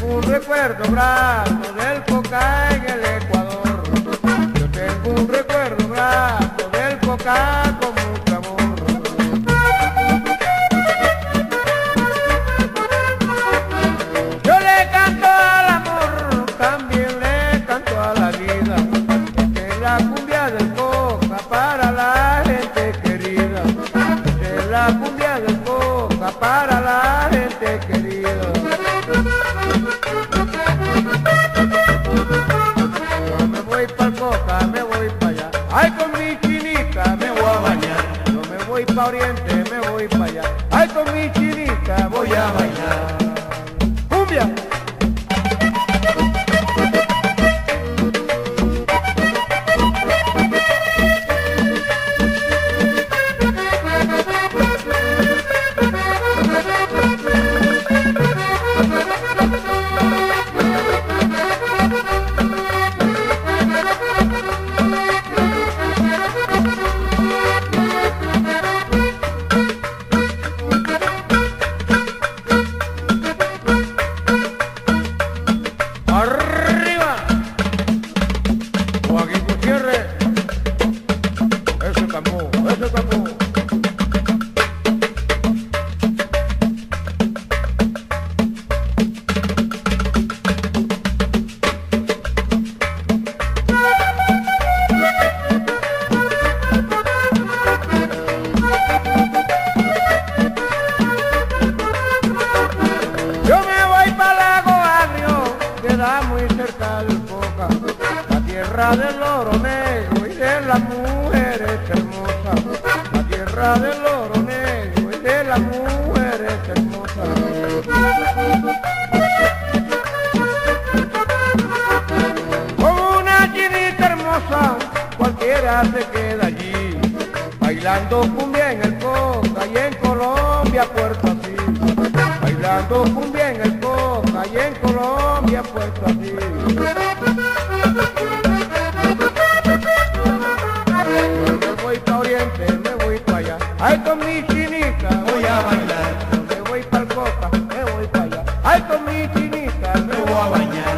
un recuerdo grato del Coca en el Ecuador. Yo tengo un recuerdo grato del Coca con mucho amor. Yo le canto al amor, también le canto a la vida. Esta es la cumbia del Coca para la gente querida. Esta es la cumbia del Coca para la gente querida. Yo me voy pa'l Coca, me voy pa' allá. Ay, con mi chinita me voy a bañar. Yo me voy pa' Oriente, me voy pa' allá. Ay, con mi chinita voy a bailar. ¡Cumbia! ¡Arriba! Joaquín Gutiérrez, ese campo, ese campo. Yo me voy para Lago Agrio, queda muy cerca del Coca, la tierra del oro negro y de las mujeres hermosas, la tierra del oro negro y de las mujeres hermosas. Con una chinita hermosa, cualquiera se queda allí, bailando cumbia en el Coca y en Colombia, Puerto Asís. Bailando cumbia en el Coca y en Colombia, Puerto Asís. Yo me voy pa' Oriente, me voy pa' allá. Ay, con mi chinita voy a bailar. Yo me voy pa'l Coca, me voy pa' allá. Ay, con mi chinita me voy a bañar.